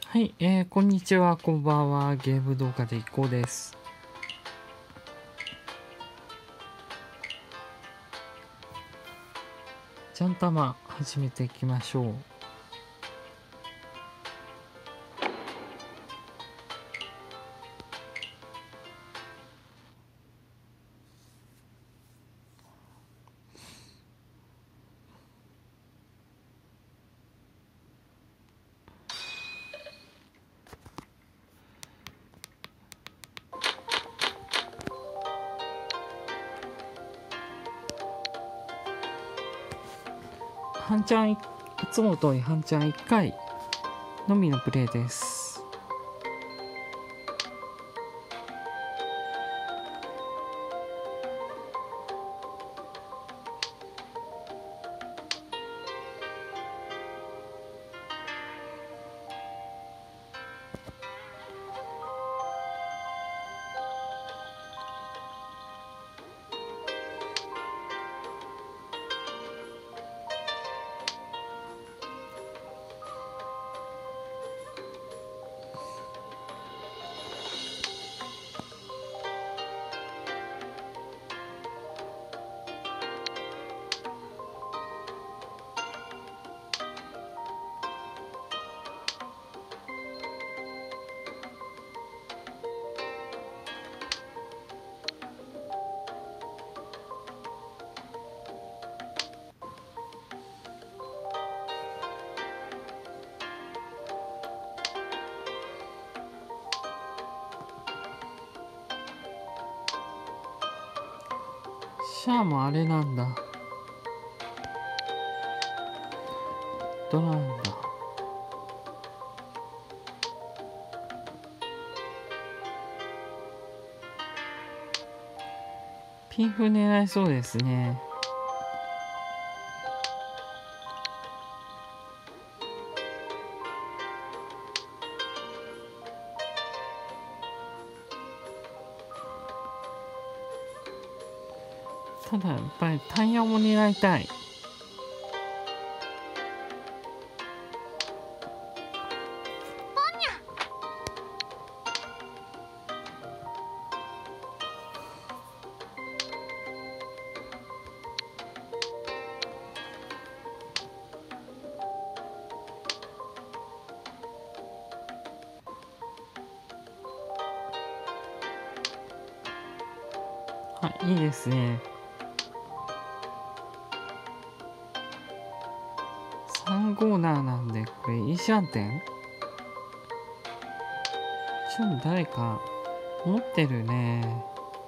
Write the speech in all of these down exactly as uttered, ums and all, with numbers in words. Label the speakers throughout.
Speaker 1: はい、えー、こんにちは、こんばんは。ゲーム動画でいこうです。ジャンタマ始めていきましょう。ハンちゃんいつもとハンちゃんいっかいのみのプレイです。シャアもあれなんだ。ドラなんだ。ピンフ狙いそうですね。ただやっぱりタイヤも狙いたい。あ、いいですね。さんごーなななんで、これ、イーシャンテンちょっと誰か持ってるね。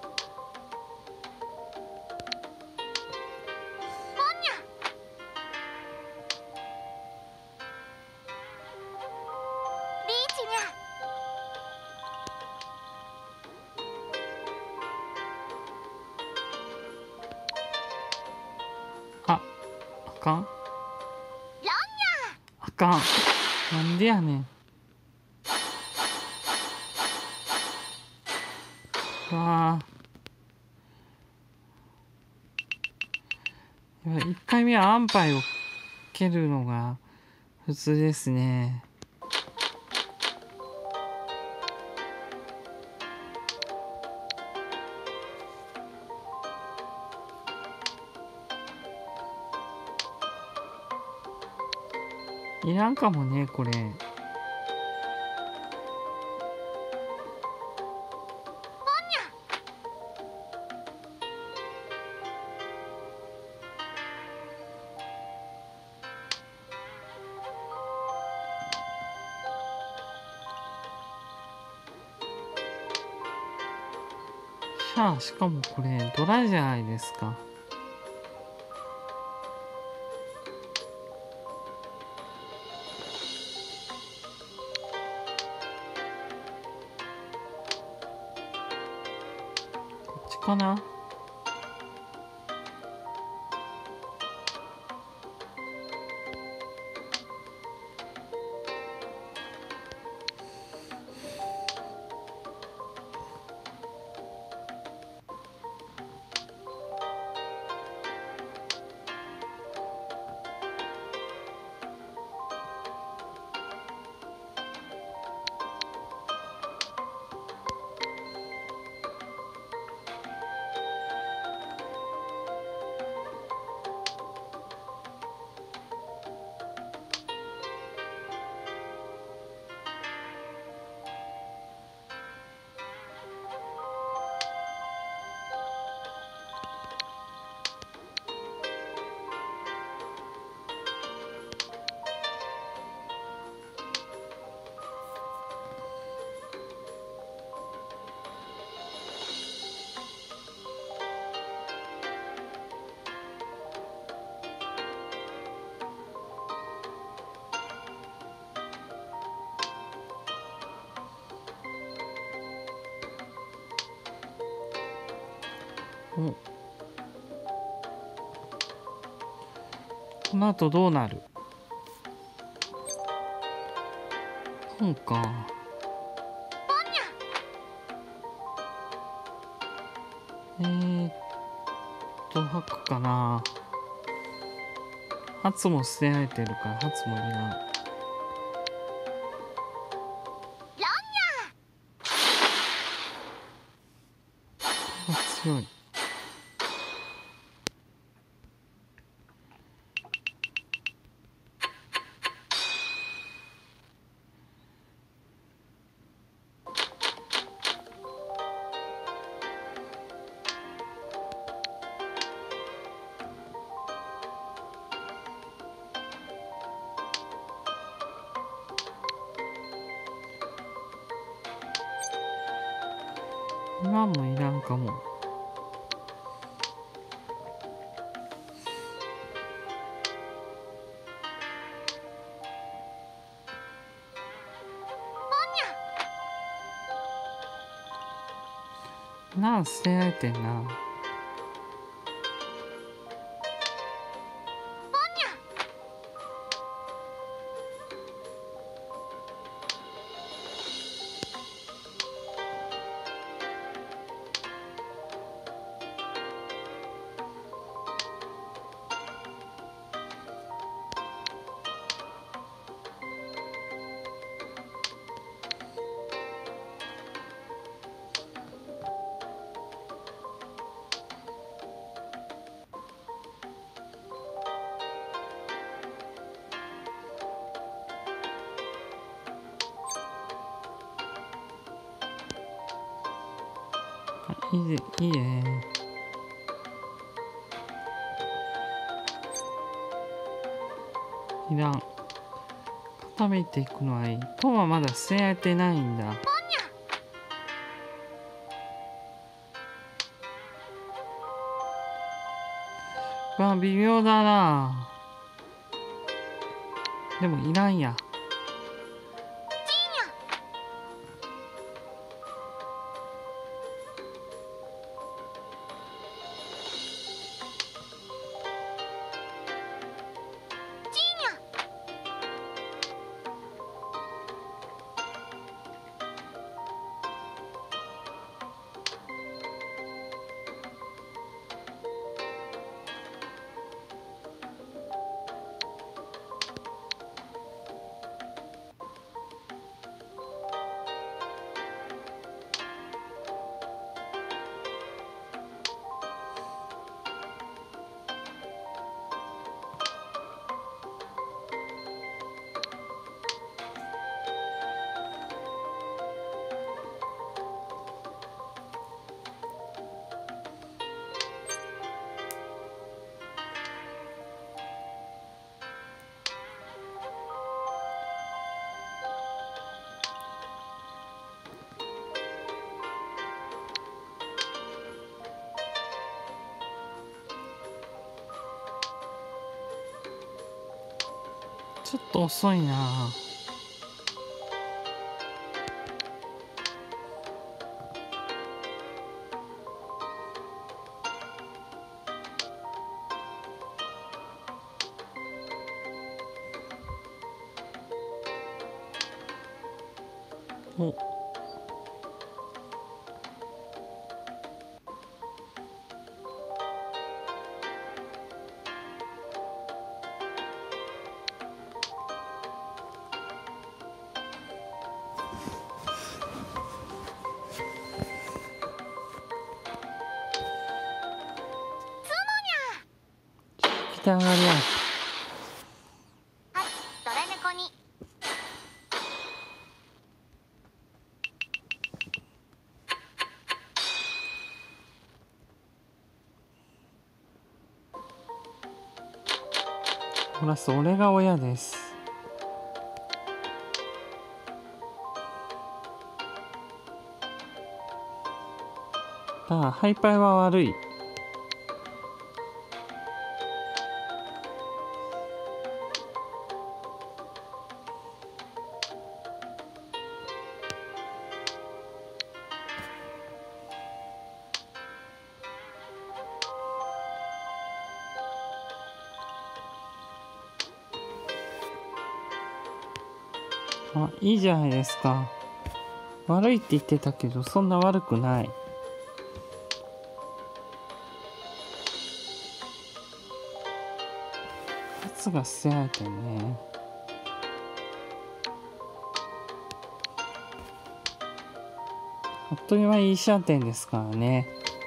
Speaker 1: あ、あかんあかん。なんでやねん。わあ。いっかいめは安牌を蹴るのが普通ですね。いらんかもね、これ。シャア、しかもこれドラじゃないですか。こっちかな。 お、この後どうなる？本か。えーっと、吐くかな。ハツも捨てられてるからハツもいらん。強い。今もいらんかも。なあ、捨てられてんな。いいで、いいね。いらん。固めていくのはいい。トンはまだ捨てられてないんだ。うわ、微妙だな。でもいらんや。ちょっと遅いな。お、来たがりや。プラス俺が親です。だからハイパイは悪い。 あ、いいじゃないですか。悪いって言ってたけど、そんな悪くない。カツが捨てられてるね。あっという間にいいシャーテンですからね。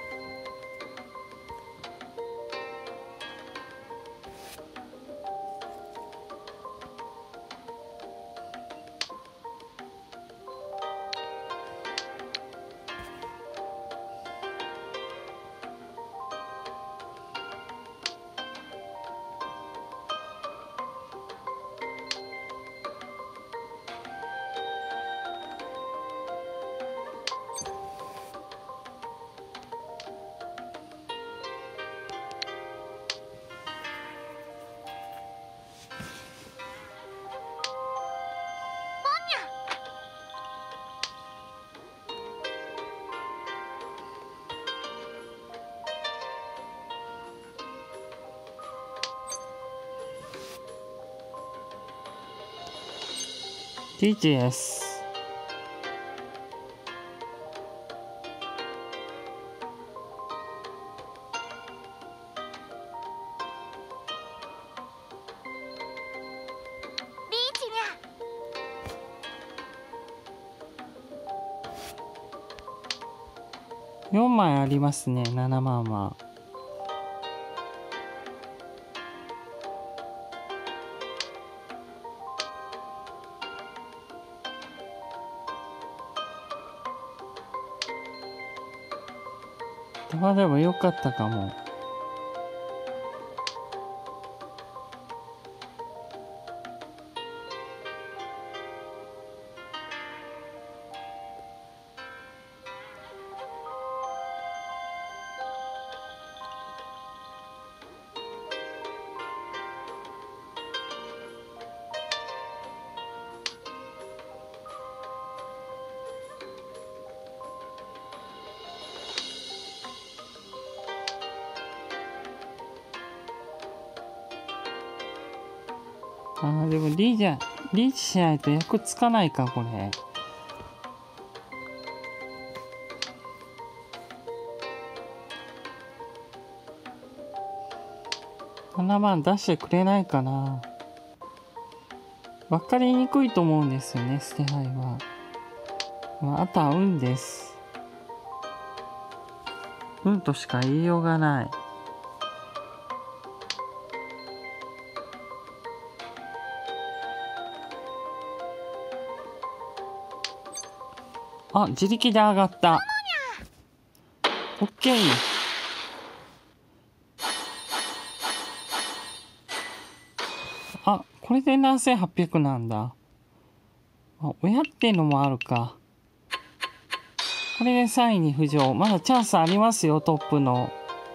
Speaker 1: ティーチです。よんまいありますね、ななまんは。玉でもよかったかも。あーでもリーじゃリーチしないと役つかないかこれ。ななまん出してくれないかな。分かりにくいと思うんですよね、捨て牌は。まあ、あとは運です。運としか言いようがない。あ、自力で上がった。オッケー。あ、これでななせんはっぴゃくなんだ。あ、親ってのもあるか。これでさんいに浮上。まだチャンスありますよ、トップの。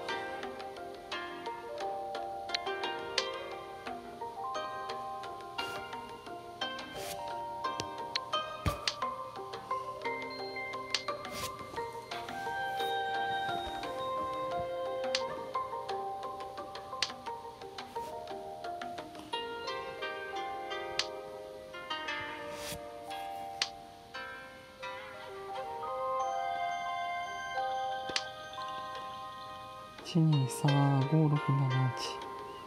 Speaker 1: いちにさんごろくななはち。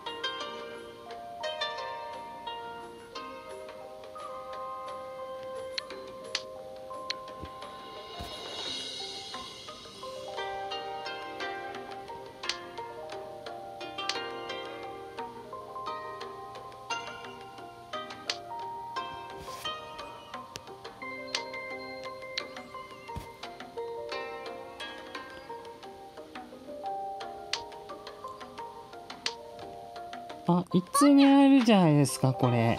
Speaker 1: あ、一通に会えるじゃないですか、これ。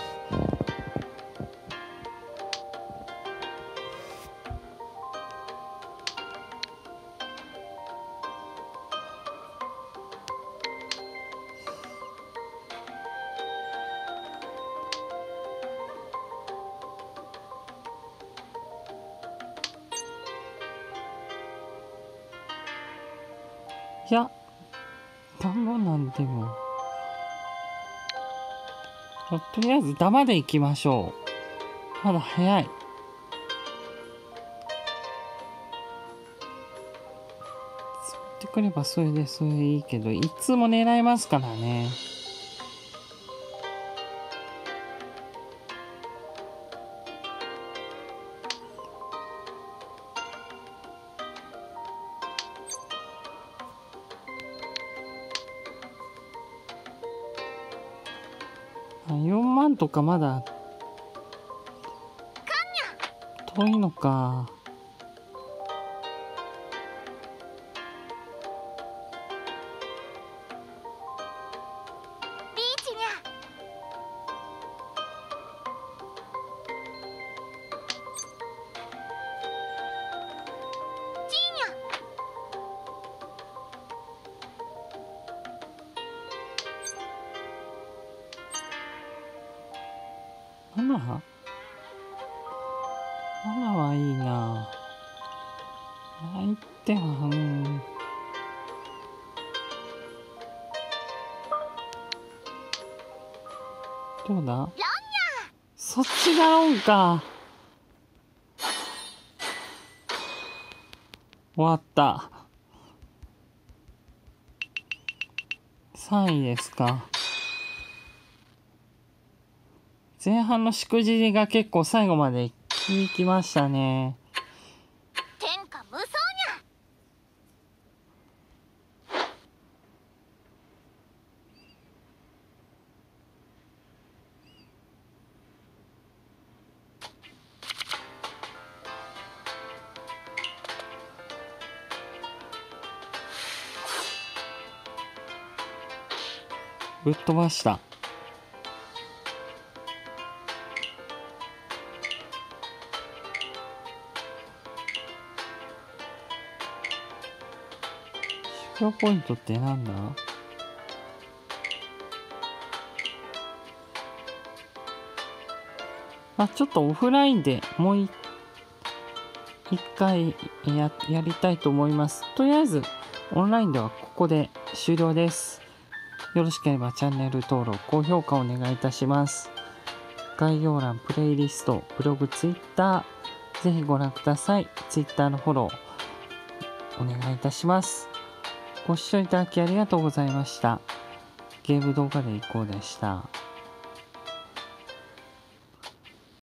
Speaker 1: いや、単語なんでも。とりあえずダマでいきましょまだ早い。釣ってくればそれでそれでいいけど、いつも狙えますからね。よんまんとかまだ遠いのか。
Speaker 2: リーチにゃ。ジーニャ。
Speaker 1: なな？ なな はいいな。相手は、うん。どうだ？
Speaker 2: ロンニャ。
Speaker 1: そっちがロンか。終わった。さんいですか。前半のしくじりが結構最後まで効きましたね。
Speaker 2: 天下無双にゃ。
Speaker 1: ぶっ飛ばした。終了ポイントってなんだ？あ、ちょっとオフラインでもう一回や、やりたいと思います。とりあえず、オンラインではここで終了です。よろしければチャンネル登録、高評価お願いいたします。概要欄、プレイリスト、ブログ、ツイッター、ぜひご覧ください。ツイッターのフォロー、お願いいたします。ご視聴いただきありがとうございました。ゲーム動画でいこうでした。